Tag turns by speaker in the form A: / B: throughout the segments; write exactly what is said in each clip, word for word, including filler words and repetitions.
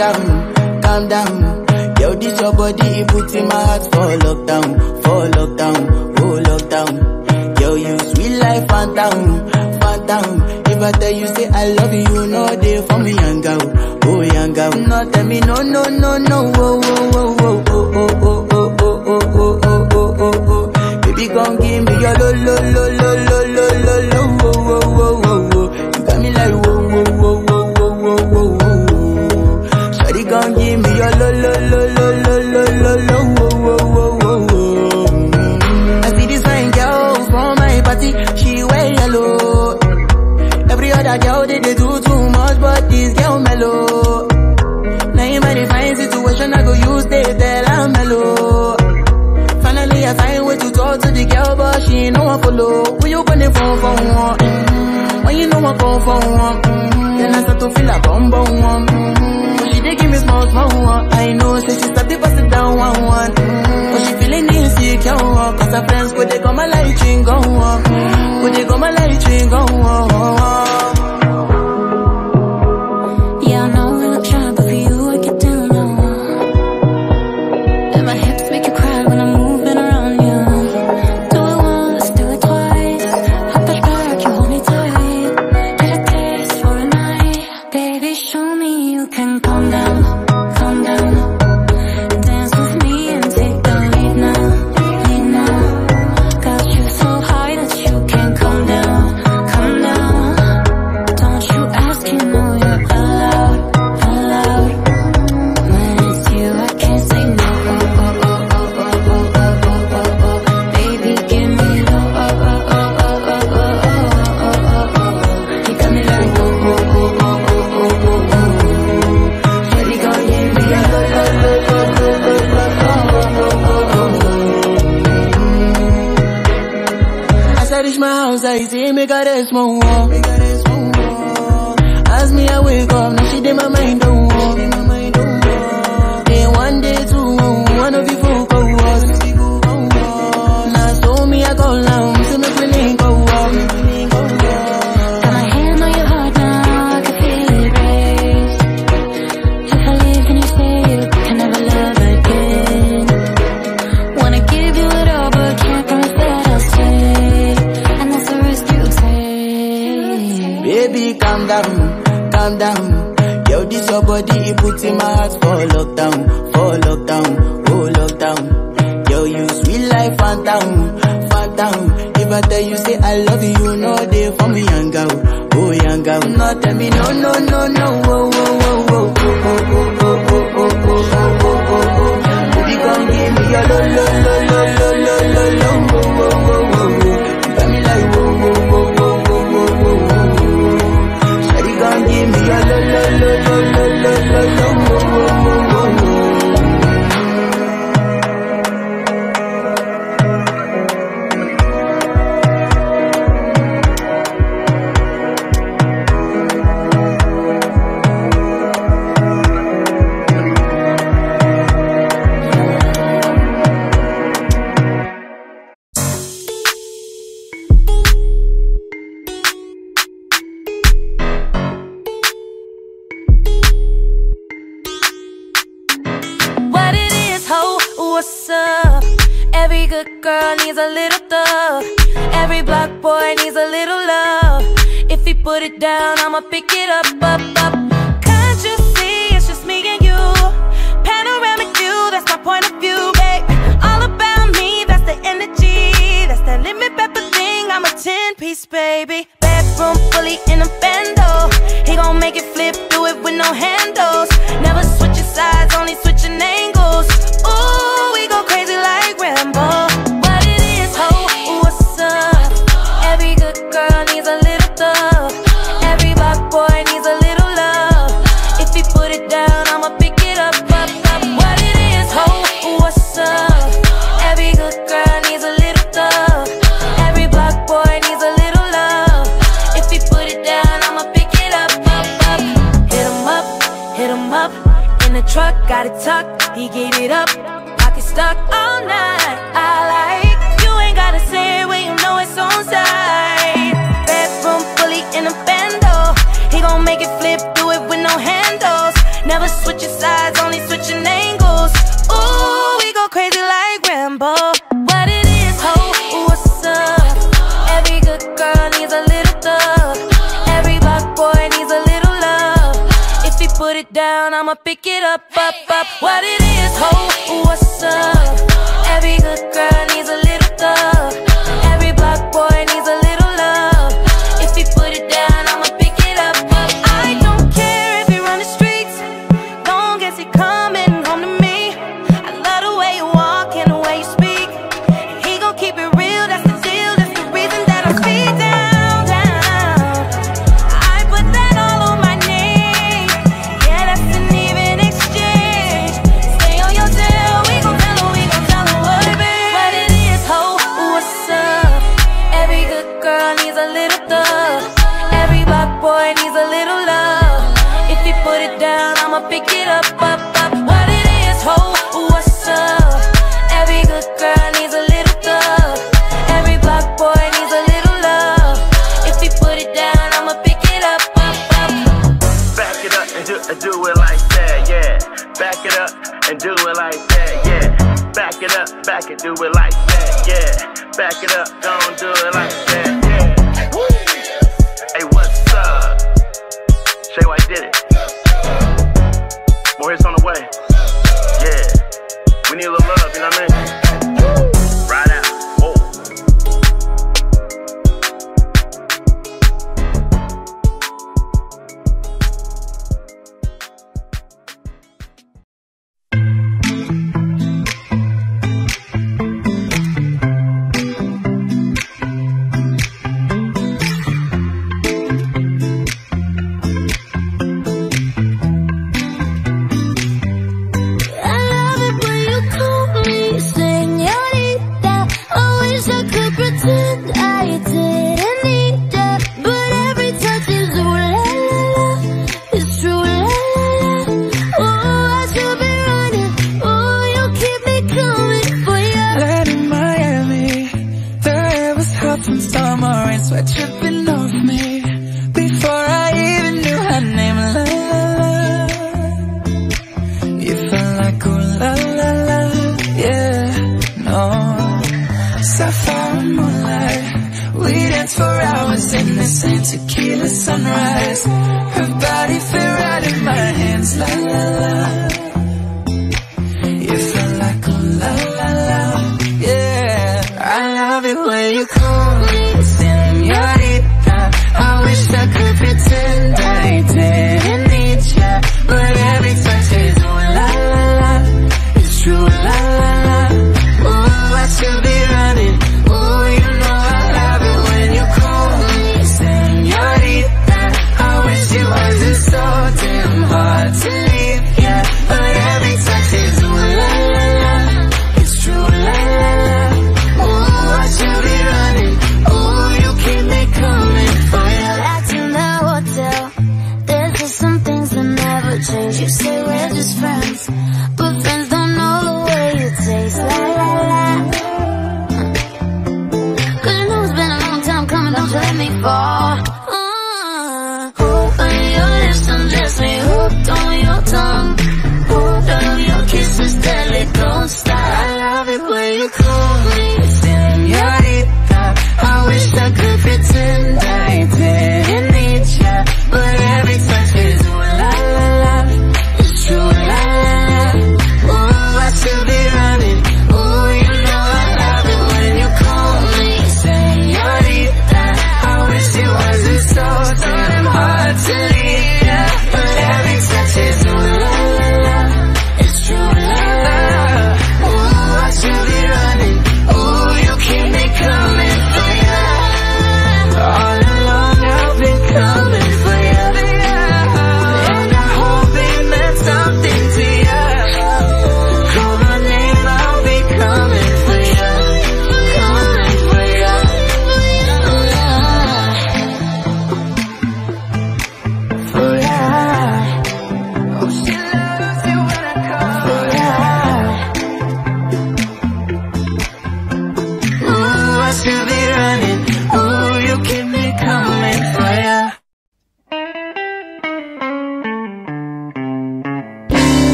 A: down, calm down. Yo, this your body, it puts in my heart for lockdown, for lockdown, oh lockdown. Yo, you sweet life, phantom, phantom. If I tell you say I love you, you know they for me, yanga-oh, oh yanga-oh. No, tell me no, no, no, no, oh, oh, oh, oh, oh, oh, oh, oh, oh, oh, oh, oh, oh, oh. Baby, gon' give me your lo, lo, lo, lo, lo, lo, lo, lo, oh, oh, oh, oh, oh. You got me like whoa, whoa, whoa, whoa, whoa, whoa, whoa, whoa. Shawty gon' give me your lo, lo, lo, lo, lo, lo, lo, lo, oh, oh, oh, oh, oh. I see this fine girl from my party, she wear yellow. Every other girl they, they do too much, but this girl mellow. Now in my fine situation, I go use they tell I'm mellow. Finally I find way to talk to the girl, but she ain't no one follow. When you gonna phone for one? Mm-hmm. When you know I come for one? Mm-hmm. Then I start to feel a bum bum one. Mm-hmm. But she dey give me small small one. I know, say she start to bust it down one one. Mm-hmm. But she feeling insecure, cause her friends could they come my light ring go on. Could they come my light ring go on.
B: Yeah, I know I look shy, but for you I get down low. And my hips make you cry when I'm moving around you. Do it once, do it twice. Hop that back, you hold me tight. Get a taste for a night. Baby, show me you can calm down, calm down. Dance with me and take the lead now, lead now. Got you so high that you can't calm down, calm down. Don't you ask, you know you're allowed, allowed. When it's you, I can't say no. Oh, oh, oh, oh, oh, oh, oh, oh, oh. Baby, give me the oh, oh, oh, oh, oh, oh, oh, oh, oh. You got me like oh, oh, oh, oh, oh, oh, oh, oh. Baby, gon' give me a oh, oh, oh, oh, oh, oh, oh, oh.
A: As I reach my house, I see me got a small wall. As me I wake up, now she did my mind don't walk. Day one, day two, one of you folk go us. Now so me I go down, so me feeling go up.
B: Got my hand on your heart now, I can feel it race. If I leave, can you stay? You can never love again. Wanna give you it all, but can't promise that I'll stay. And that's the risk you take.
A: Baby, calm down, calm down. Yo, this your body, it puts in my heart for lockdown, for lockdown, oh lockdown. Yo, you sweet life, phantom, phantom. If I tell you say I love you, you know they for me, yanga-oh, oh yanga-oh. No, tell me no, no, no, no, oh, oh, oh, oh, oh, oh, oh, oh, oh, oh, oh, oh, oh, oh. Baby, come give me your lo, lo, lo, lo, lo, lo, lo, lo, oh, oh, oh, oh, oh. You got me like whoa, whoa, whoa, whoa, whoa, whoa, whoa, whoa. Shawty gon' give me your lo, lo, lo, lo, lo, lo, lo, lo, oh, oh, oh, oh, oh.
B: What it is, ho, what's up? Every good girl needs a little thug. Every black boy needs a little love. If he put it down, I'ma pick it up, up, up. Can't you see it's just me and you? Panoramic view, that's my point of view, babe. All about me, that's the energy. That's that lemon pepper thing, I'm a ten-piece, baby. Bedroom fully in a bando. He gon' make it flip, do it with no handles. Never switching sides, only switching angles. Ooh, we go crazy like Rambo. What it is, ho, what's up? Every good girl needs a little thug. Every black boy needs a little love. If he put it down, I'ma pick it up, up, up. What it is, ho, what's up? Every good girl needs a little thug. Every black boy needs a little love. If he put it down, I'ma pick it up, up, up. Hit him up, hit him up. In the truck, got it tucked, he gave it up. Pocket stuck all night, I like. You ain't gotta say it when you know it's on side. Bedroom fully in a bando. He gon' make it flip, do it with no handles. Never switching sides, only switching angles. Ooh, we go crazy like Rambo. What it is, ho, what's up? Every good girl needs a little thug. Every black boy needs a little love. If he put it down, I'ma pick it up, up, up. What it is, ho, what's up? Every good girl needs a little thug. Every black boy needs a little love. If he put it down, I'ma pick it up, up. I don't care if you run the streets, long as he coming home to me. I love the way you walk and the way you speak. And he gon' keep it real, that's the deal. That's the reason that I speak down, down. I put that all on my name. Yeah, that's an even exchange. Stay on your tail, we gon' tell her, we gon' tell her what it is. What it is, ho, what's up? Every good girl needs a little thug. Every black boy needs a little love. If he put it down, I'ma pick it up, up, up. What it is, ho, what's up? Every good girl needs a little thug. Every black boy needs a little love. If he put it down, I'ma pick it up, up, up.
C: Back it up and do, and do it like that, yeah. Back it up and do it like that, yeah. Back it up, back it, do it like that, yeah. Back it up, don't do it like that, yeah. Woo. Hey, what's up? Shay White did it. More hits on the way. Yeah. We need a little love, you know what I mean? Ride out. Whoa.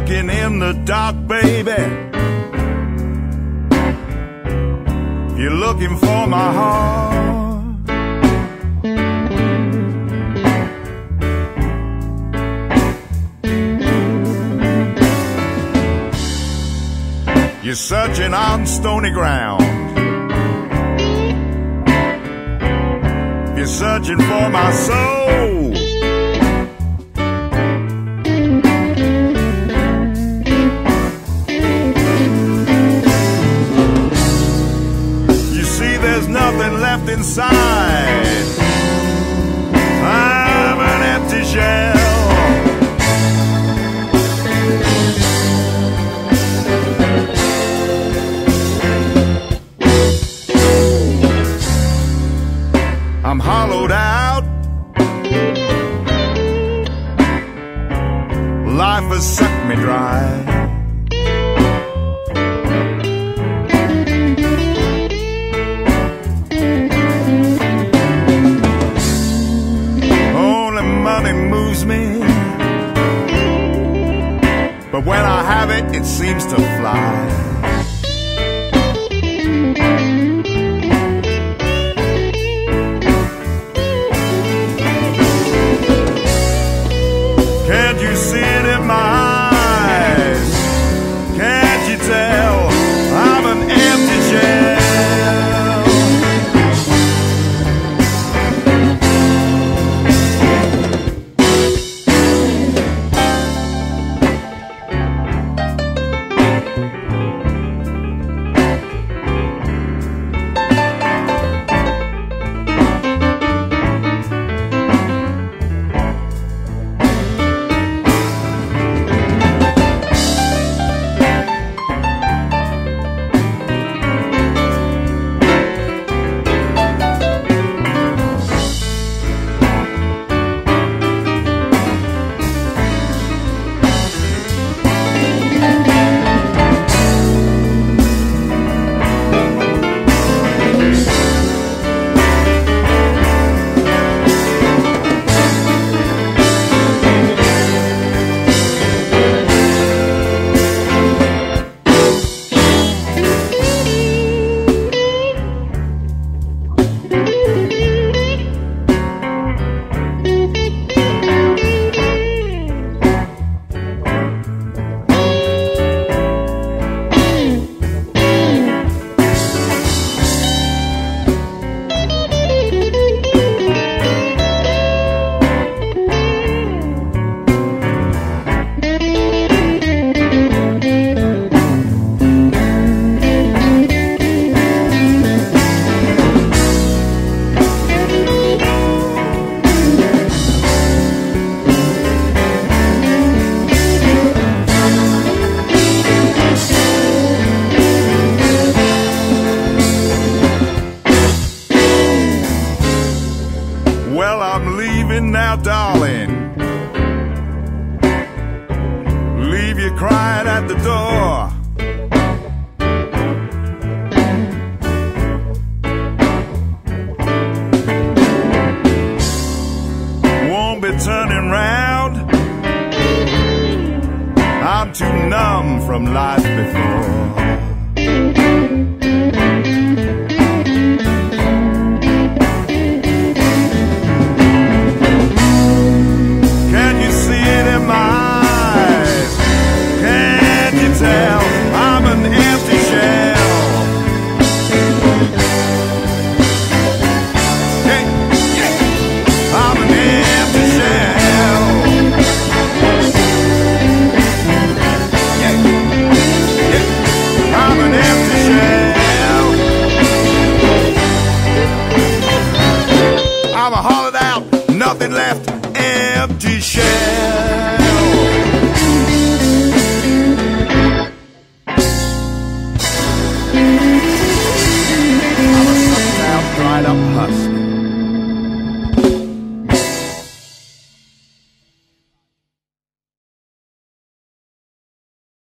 D: looking in the dark, baby. You're looking for my heart. You're searching on stony ground. You're searching for my soul. You see, there's nothing left inside. I'm an empty shell. I'm hollowed out. Life has sucked me dry. Only money moves me, but when I have it, it seems to fly. Can't you see it in my eyes? Can't you tell I'm an empty shell? Well, I'm leaving now, darling. Leave you crying at the door. Won't be turning round. I'm too numb from life before. I'm an empty shell. Hey, yeah. I'm an empty shell. Yeah, yeah. I'm an empty shell. I'm a hollowed out, nothing left, empty shell.